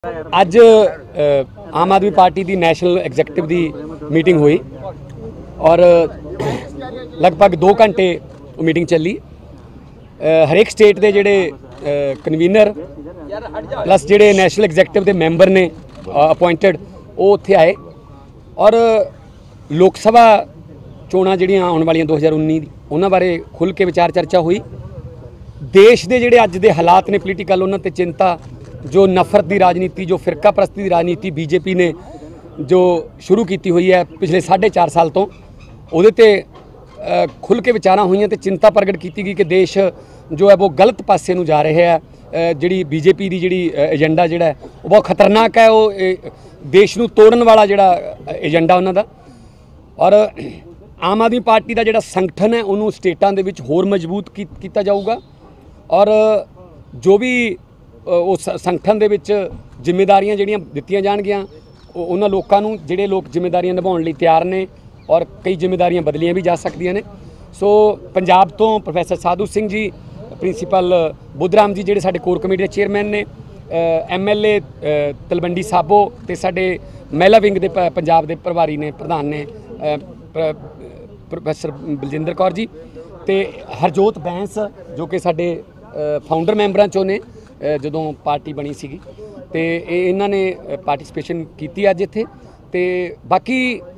ਅੱਜ आम आदमी पार्टी की नैशनल एग्जैक्टिव की मीटिंग हुई और लगभग 2 घंटे मीटिंग चली। हरेक स्टेट के जोड़े कन्वीनर प्लस जोड़े नैशनल एग्जैक्टिव के मैंबर ने अपॉइंटेड वो उत्थे आए और लोक सभा चोणां जिहड़ियां आउण वालियां 2019 उन्हां बारे खुल के विचार चर्चा हुई। देश के जोड़े अज के हालात ने पोलीटिकल उन्हां ते चिंता, जो नफरत की राजनीति, जो फिरका परस्ती की राजनीति बीजेपी ने जो शुरू की हुई है पिछले 4.5 साल तो उहदे ते खुल के विचारां हुई तो चिंता प्रगट की गई कि देश जो है वो गलत पासे नूं जा रहे है। जिहड़ी बीजेपी की जिहड़ी एजेंडा जिहड़ा है वो बहुत खतरनाक है। वो देश नूं तोड़न वाला जिहड़ा एजेंडा उन्हां दा। और आम आदमी पार्टी का जिहड़ा संगठन है उन्होंने स्टेटां दे विच होर मजबूत किया जाऊगा और जो भी उस संगठन दे विच जिम्मेदारियां जिहड़ियां दित्तियां जाणगियां उन्हां लोकां नूं जिहड़े लोग जिम्मेदारियां निभाउण लई तैयार ने और कई जिम्मेदारियां बदलियां भी जा सकदियां ने। सो पंजाब तो प्रोफैसर साधु सिंह जी, प्रिंसीपल बुद्धराम जी जिहड़े साडे कोर कमेटी दे चेयरमैन ने, MLA तलवंडी साबो ते साडे महिला विंग दे पंजाब दे प्रभारी ने, प्रधान ने प्रोफैसर बलजिंदर कौर जी ते हरजोत बैंस जो कि साडे फाउंडर मैंबरां चों ने ਜਦੋਂ पार्टी बनी सी ते इन्हां ने पार्टिसिपेशन की अज इत्थे। ते बाकी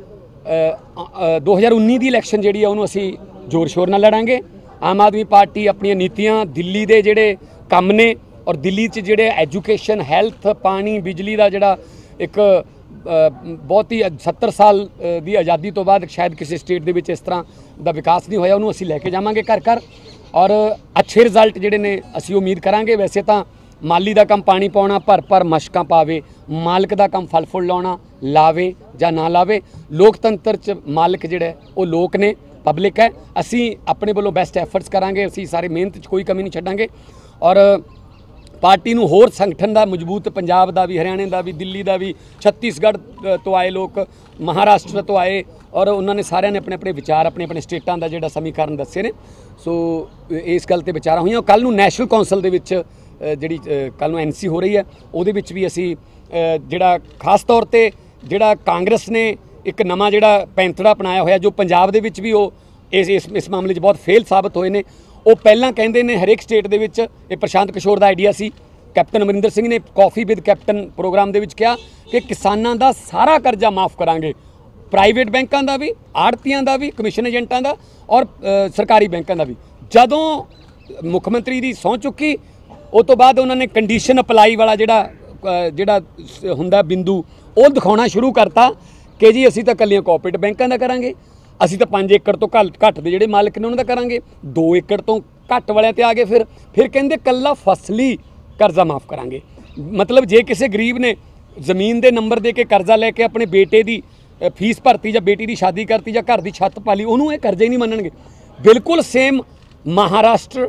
2019 की इलैक्शन जिहड़ी है उहनूं असीं जोर शोर नाल लड़ांगे। आम आदमी पार्टी अपनी नीतियां दिल्ली दे जिहड़े काम ने और दिल्ली च जिहड़े एजुकेशन, हैल्थ, पानी, बिजली का जिहड़ा एक बहुत ही 70 साल की आज़ादी तो बाद शायद किसी स्टेट दे विच इस तरह का विकास नहीं होया, उहनूं असीं लैके जावांगे घर घर और अच्छे रिजल्ट जिहड़े ने असीं उम्मीद करांगे। वैसे तो माली का काम पानी पाउणा, भर मशकां पावे, मालक का काम फल फुल लाउणा, लावे जां ना लावे। लोकतंत्र च मालक जिहड़ा वो लोक ने, पब्लिक है। असीं अपने वालों बेस्ट एफर्ट्स करांगे, असीं सारे मेहनत च कोई कमी नहीं छड्डांगे और पार्टी नूं होर संगठन का मजबूत पंजाब का भी, हरियाणे का भी, दिल्ली का भी, छत्तीसगढ़ तो आए लोग, महाराष्ट्र तो आए और उन्होंने सारे ने अपने अपने विचार अपने अपने स्टेटां का जिहड़ा समीकरण दस्से ने। सो इस गल ते विचारां होईयां। कल नूं नैशनल कौंसल दे विच जिहड़ी कल नूं NC हो रही है उहदे विच भी असीं जिहड़ा खास तौर ते जिहड़ा कांग्रेस ने एक नवां जिहड़ा पैंतड़ा अपनाया होया, जो पंजाब दे विच भी वो इस मामले 'च बहुत फेल साबित होए ने। वो पहलां कहंदे ने हरेक स्टेट दे विच, ये प्रशांत किशोर दा आइडिया सी, कैप्टन अमरिंदर सिंह ने कॉफी विद कैप्टन प्रोग्राम दे विच कहा कि किसानां दा सारा करजा माफ़ करांगे, प्राइवेट बैंकों का भी, आड़तियां का भी, कमिशन एजेंटां का और सरकारी बैंकों का भी। जदों मुख्यमंत्री की सौं चुकी उस तो बाद उन्होंने कंडीशन अपलाई वाला जिहड़ा हुंदा बिंदु वो दिखाना शुरू करता कि जी असीं तां कल्लियां कोऑपरेटिव बैंकों का करांगे, असीं तां 5 एकड़ तो घट दे जिहड़े मालिक ने उन्हां दा करांगे, 2 एकड़ तो घट वालियां ते आ गए। फिर कहंदे कल्ला फसली कर्जा माफ़ करांगे। मतलब जे किसी गरीब ने जमीन के नंबर दे के कर्जा लैके अपने बेटे की फीस भरती या बेटी की शादी करती या घर की छत पाली, उन्होंने ये कर्जे नहीं मनणगे। बिल्कुल सेम महाराष्ट्र,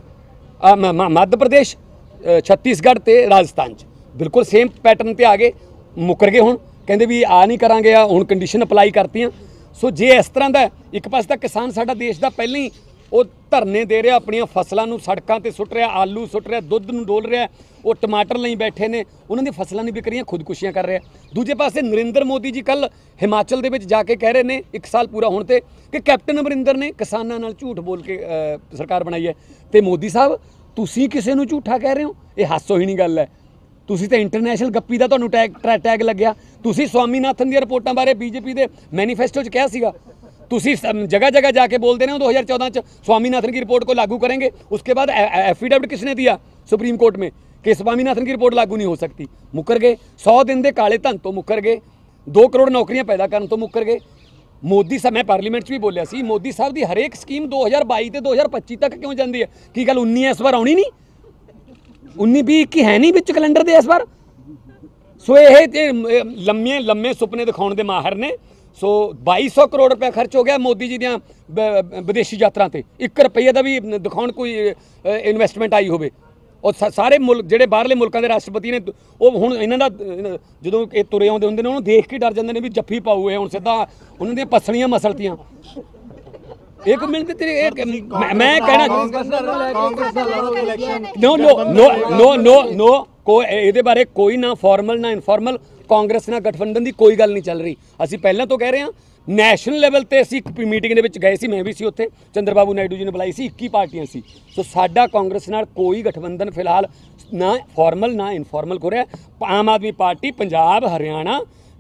मध्य प्रदेश, छत्तीसगढ़ ते राजस्थान च बिल्कुल सेम पैटर्न ते आ गए, मुकर गए। हुण कहंदे भी आ नहीं करांगे, हुण कंडीशन अपलाई करतीआं। सो जे इस तरह का एक पास तां किसान साडा देश का पहले ही वो धरने दे रहा, अपनियां फसलों नूं सड़कों ते सुट रहा, आलू सुट रहा, दुध नूं डोल रहा, वो टमाटर लई बैठे ने, उन्होंने फसलों नहीं बिक रही, खुदकुशियां कर रहे। दूजे पासे नरेंद्र मोदी जी कल हिमाचल दे विच जाके कह रहे ने 1 साल पूरा होने ते कि कैप्टन अमरिंदर ने किसानां नाल झूठ बोल के सरकार बनाई है। तो मोदी साहब तुसीं किसे नूं झूठा कह रहे हो? ये हास्योहीणी गल है। तुसीं तो इंटरनेशनल गप्पी का तुहानूं टैग लग्या। तुसीं स्वामीनाथन दी रिपोर्टां बारे बीजेपी के मैनीफेस्टो च कहा सीगा, तुसीं जगह जगह जाके बोलते रहे हो 2014 च स्वामीनाथन की रिपोर्ट को लागू करेंगे। उसके बाद एफिडेविट किसने दिया सुप्रीम कोर्ट में कि स्वामीनाथन की रिपोर्ट लागू नहीं हो सकती, मुकर गए। 100 दिन के काले धन तो मुकर गए, 2 करोड़ नौकरियां पैदा करने तो मुकर गए। मोदी साहब, मैं पार्लीमेंट भी बोलिया सी, मोदी साहब की हरेक स्कीम 2022 ते 2025 तक क्यों जाती है? की गल 19 इस बार आनी नहीं? 19-20-21 है नहीं विच कैलेंडर दे इस बार। सो ये लम्मे लम्मे सुपने दिखाने के माहिर ने। सो 2200 करोड़ रुपया खर्च हो गया मोदी जी दियां विदेशी यात्रा ते, 1 रुपये का भी दिखाउण कोई इन्वेस्टमेंट आई होवे। और सारे मुल्क जिहड़े बाहरले मुल्कां दे राष्ट्रपति ने वो हुण इन्हां दा जदों ये तुरे आउंदे हुंदे ने उन्होंने देख के डर जांदे ने भी जफ्फी पाऊ हुण सीधा उन्हां दियां पसलियां मसलतियां। एक मिनट तेरे मैं कहना no no no no no no ਕੋਈ ਇਹਦੇ ਬਾਰੇ ਕੋਈ ਨਾ ਫਾਰਮਲ ਨਾ ਇਨਫਾਰਮਲ ਕਾਂਗਰਸ ਨਾਲ ਗਠਬੰਧਨ ਦੀ ਕੋਈ ਗੱਲ ਨਹੀਂ ਚੱਲ ਰਹੀ। ਅਸੀਂ ਪਹਿਲਾਂ ਤੋਂ ਕਹਿ ਰਹੇ ਹਾਂ ਨੈਸ਼ਨਲ ਲੈਵਲ ਤੇ ਅਸੀਂ ਇੱਕ ਮੀਟਿੰਗ ਦੇ ਵਿੱਚ ਗਏ ਸੀ, ਮੈਂ ਵੀ ਸੀ ਉੱਥੇ, ਚੰਦਰਬਾਬੂ ਨਾਇਡੂ ਜੀ ਨੇ ਬੁਲਾਈ ਸੀ, 21 ਪਾਰਟੀਆਂ ਸੀ। ਸੋ ਸਾਡਾ ਕਾਂਗਰਸ ਨਾਲ ਕੋਈ ਗਠਬੰਧਨ ਫਿਲਹਾਲ ਨਾ ਫਾਰਮਲ ਨਾ ਇਨਫਾਰਮਲ ਹੋ ਰਿਹਾ। ਆਮ ਆਦਮੀ ਪਾਰਟੀ ਪੰਜਾਬ, ਹਰਿਆਣਾ,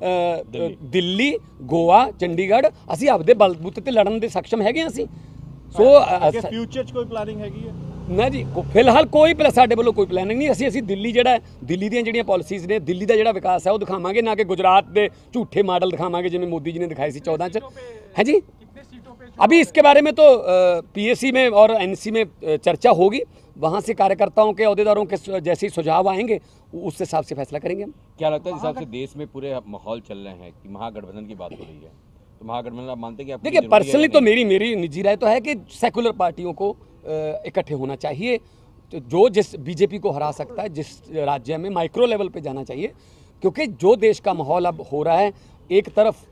ਦਿੱਲੀ, ਗੋਆ, ਚੰਡੀਗੜ੍ਹ ਅਸੀਂ ਆਪਦੇ ਬਲਬੂਤੇ ਤੇ ਲੜਨ ਦੇ ਸક્ષਮ ਹੈਗੇ ਹਾਂ ਅਸੀਂ। ਸੋ ਫਿਊਚਰ 'ਚ ਕੋਈ ਪਲਾਨਿੰਗ ਹੈਗੀ ਹੈ? ਨਾ ਜੀ, ਫਿਲਹਾਲ ਕੋਈ ਸਾਡੇ ਵੱਲੋਂ ਕੋਈ ਪਲਾਨਿੰਗ ਨਹੀਂ। ਅਸੀਂ ਦਿੱਲੀ ਜਿਹੜਾ ਦਿੱਲੀ ਦੀਆਂ ਜਿਹੜੀਆਂ ਪਾਲਿਸੀਜ਼ ਨੇ, ਦਿੱਲੀ ਦਾ ਜਿਹੜਾ ਵਿਕਾਸ ਹੈ ਉਹ ਦਿਖਾਵਾਂਗੇ, ਨਾ ਕਿ ਗੁਜਰਾਤ ਦੇ ਝੂਠੇ ਮਾਡਲ दिखावांगे जिन्हें मोदी जी ने दिखाए थे 14 च। है जी, अभी इसके बारे में तो पीएसी में और एनसी में चर्चा होगी, वहाँ से कार्यकर्ताओं के अहदेदारों के जैसे ही सुझाव आएंगे उस हिसाब से फैसला करेंगे हम। क्या लगता है जिस हिसाब से देश में पूरे माहौल चल रहे हैं कि महागठबंधन की बात हो रही है, तो महागठबंधन आप मानते हैं कि देखिए पर्सनली तो मेरी निजी राय तो है कि सेकुलर पार्टियों को इकट्ठे होना चाहिए। तो जो जिस बीजेपी को हरा सकता है, जिस राज्य में माइक्रो लेवल पे जाना चाहिए, क्योंकि जो देश का माहौल अब हो रहा है, एक तरफ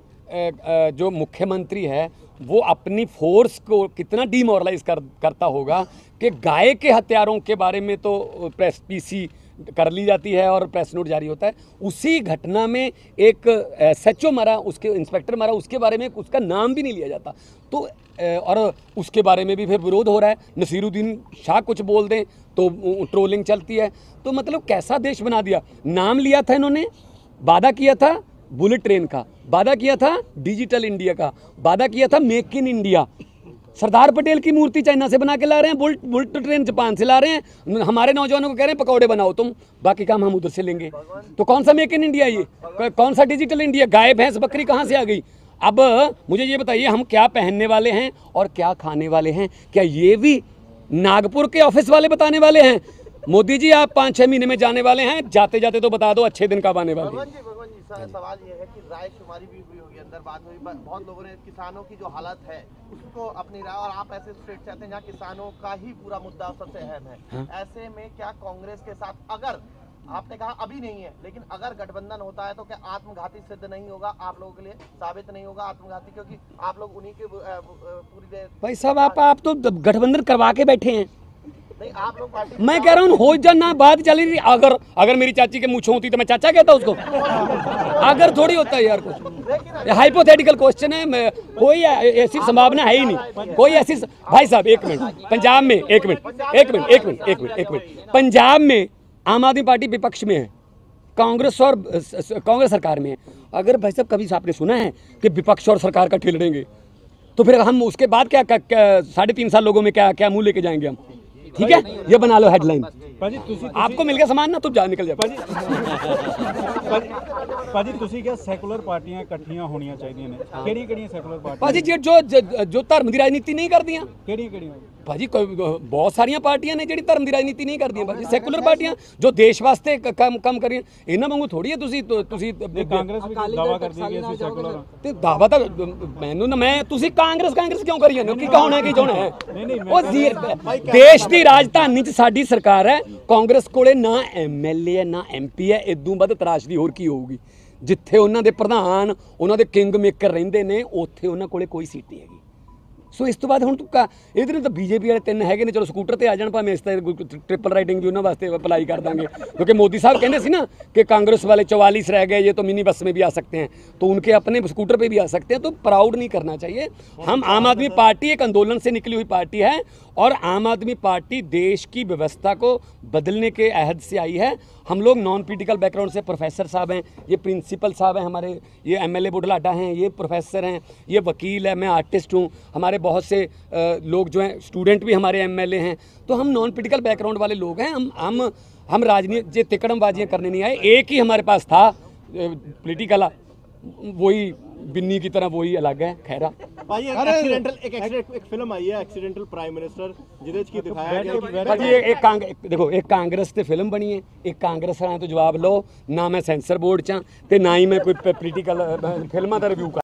जो मुख्यमंत्री है वो अपनी फोर्स को कितना डीमोरलाइज करता होगा कि गाय के हथियारों के बारे में तो प्रेस पीसी कर ली जाती है और प्रेस नोट जारी होता है। उसी घटना में एक एसएचओ मरा, उसके इंस्पेक्टर मरा, उसके बारे में उसका नाम भी नहीं लिया जाता। तो और उसके बारे में भी फिर विरोध हो रहा है। नसीरुद्दीन शाह कुछ बोल दें तो ट्रोलिंग चलती है। तो मतलब कैसा देश बना दिया। नाम लिया था इन्होंने, वादा किया था बुलेट ट्रेन का, वादा किया था डिजिटल इंडिया का, वादा किया था make in India. Sardar Patel की मूर्ति चाइना से बना के ला रहे हैं, बुलेट ट्रेन जापान से ला रहे हैं, हमारे नौजवानों को कह रहे हैं पकौड़े बनाओ तुम, बाकी काम हम उधर से लेंगे। तो कौन सा मेक इन इंडिया ये, कौन सा डिजिटल इंडिया? गाय भैंस बकरी कहाँ से आ गई? अब मुझे ये बताइए, हम क्या पहनने वाले हैं और क्या खाने वाले हैं? क्या ये भी नागपुर के ऑफिस वाले बताने वाले हैं? मोदी जी आप 5-6 महीने में जाने वाले हैं, जाते जाते तो बता दो अच्छे दिन कब आने वाले हैं। सवाल ये है कि राय शुमारी भी हुई होगी, अंदर बात हुई, बहुत लोगों ने किसानों की जो हालत है उसको अपनी राय, और आप ऐसे स्टेट चाहते हैं जहाँ किसानों का ही पूरा मुद्दा सबसे अहम है। हाँ? ऐसे में क्या कांग्रेस के साथ, अगर आपने कहा अभी नहीं है, लेकिन अगर गठबंधन होता है तो क्या आत्मघाती सिद्ध नहीं होगा आप लोगों के लिए, साबित नहीं होगा आत्मघाती? क्योंकि आप लोग उन्हीं के पूरी देर भाई साहब आप तो गठबंधन करवा के बैठे हैं। आप लोग मैं कह रहा हूँ हो जाना, बात चली रही। अगर मेरी चाची के मूंछ होती तो मैं चाचा कहता उसको। अगर थोड़ी होता है यार, कुछ हाइपोथेटिकल क्वेश्चन है, कोई ऐसी संभावना है ही नहीं, कोई ऐसी। भाई साहब एक मिनट, पंजाब में एक मिनट पंजाब में आम आदमी पार्टी विपक्ष में है, कांग्रेस सरकार में है। अगर भाई साहब कभी आपने सुना है कि विपक्ष और सरकार का ठेल लड़ेंगे, तो फिर हम उसके बाद क्या 3.5 साल लोगों में क्या मुंह लेके जाएंगे हम? ठीक है, ये बना लो हेडलाइन। आपको मिल गया सामान ना, तुम जा निकल जाओ। ਭਾਜੀ ਤੁਸੀਂ ਕਿਹਾ ਸੈਕੂਲਰ ਪਾਰਟੀਆਂ ਇਕੱਠੀਆਂ ਹੋਣੀਆਂ ਚਾਹੀਦੀਆਂ ਨੇ, ਕਿਹੜੀਆਂ ਸੈਕੂਲਰ ਪਾਰਟੀਆਂ? ਭਾਜੀ ਜੋ ਧਰਮ ਦੀ ਰਾਜਨੀਤੀ ਨਹੀਂ ਕਰਦੀਆਂ। ਕਿਹੜੀਆਂ? ਭਾਜੀ ਬਹੁਤ ਸਾਰੀਆਂ ਪਾਰਟੀਆਂ ਨੇ ਜਿਹੜੀ ਧਰਮ ਦੀ ਰਾਜਨੀਤੀ ਨਹੀਂ ਕਰਦੀਆਂ। ਭਾਜੀ ਸੈਕੂਲਰ ਪਾਰਟੀਆਂ ਜੋ ਦੇਸ਼ ਵਾਸਤੇ ਕੰਮ ਕਰ ਰਹੀਆਂ, ਇਹਨਾਂ ਵਾਂਗੂ ਥੋੜੀ ਹੈ। ਤੁਸੀਂ ਕਾਂਗਰਸ ਵੀ ਦਾਅਵਾ ਕਰਦੀ ਹੈ ਕਿ ਅਸੀਂ ਸੈਕੂਲਰ ਹਾਂ, ਤੇ ਦਾਅਵਾ ਤਾਂ ਮੈਨੂੰ ਨਾ, ਮੈਂ ਤੁਸੀਂ ਕਾਂਗਰਸ ਕਿਉਂ ਕਰੀ ਜਾਂਦੇ ਹੋ? ਕੀ ਕਹਾਉਣਾ ਕੀ ਚਾਹੁੰਦਾ ਹੈ? ਉਹ ਦੇਸ਼ ਦੀ ਰਾਜਧਾਨੀ 'ਚ ਸਾਡੀ ਸਰਕਾਰ ਹੈ, ਕਾਂਗਰਸ ਕੋਲੇ ਨਾ ਐਮਐਲਏ ਹੈ ਨਾ ਐਮਪੀ ਹੈ। ਇਦੋਂ ਵੱਧ ਤਰਾਸ਼ ਦੀ ਹੋਰ ਕੀ ਹੋਊਗੀ? ਜਿੱਥੇ ਉਹਨਾਂ ਦੇ ਪ੍ਰਧਾਨ, ਉਹਨਾਂ ਦੇ ਕਿੰਗ ਮੇਕਰ ਰਹਿੰਦੇ ਨੇ, ਉੱਥੇ ਉਹਨਾਂ ਕੋਲੇ ਕੋਈ ਸੀਟ ਨਹੀਂ ਹੈਗੀ। ਸੋ ਇਸ ਤੋਂ ਬਾਅਦ ਹੁਣ ਇਹਦੇ ਨੂੰ ਤਾਂ ਬੀਜੇਪੀ ਵਾਲੇ 3 ਹੈਗੇ ਨੇ, ਚਲੋ ਸਕੂਟਰ ਤੇ ਆ ਜਾਣ, ਭਾਵੇਂ ਇਸ ਤੇ ट्रिपल राइडिंग भी उन्होंने वास्ते अप्लाई कर देंगे, क्योंकि मोदी साहब कहते थे ना कि कांग्रेस वाले 44 रह गए, ये तो मिनी बस में भी आ सकते हैं, तो उनके अपने स्कूटर पे भी आ सकते हैं। तो प्राउड नहीं करना चाहिए। हम आम आदमी पार्टी एक आंदोलन से निकली हुई पार्टी है, और आम आदमी पार्टी देश की व्यवस्था को बदलने के अहद से आई है। हम लोग नॉन पॉलिटिकल बैकग्राउंड से, प्रोफेसर साहब हैं, ये प्रिंसिपल साहब हैं हमारे, ये एमएलए बुढ़लाडा हैं, ये प्रोफेसर हैं, ये वकील है, मैं आर्टिस्ट हूँ, हमारे बहुत से लोग जो हैं स्टूडेंट भी हमारे एमएलए हैं। तो हम नॉन पॉलिटिकल बैकग्राउंड वाले लोग हैं। हम राजनीति तिकड़मबाजियाँ करने नहीं आए। एक ही हमारे पास था पॉलिटिकल, वही बिन्नी की तरह वही अलग है। खैरा एक फिल्म आई है एक्सीडेंटल प्राइम मिनिस्टर, जिहदे च दिखाया गया कि देखो एक कांग्रेस ते फिल्म बनी है, एक कांग्रेस वाला तो जवाब लो ना। मैं सेंसर बोर्ड च ते ना ही मैं कोई पॉलिटिकल फिल्मां दा रिव्यू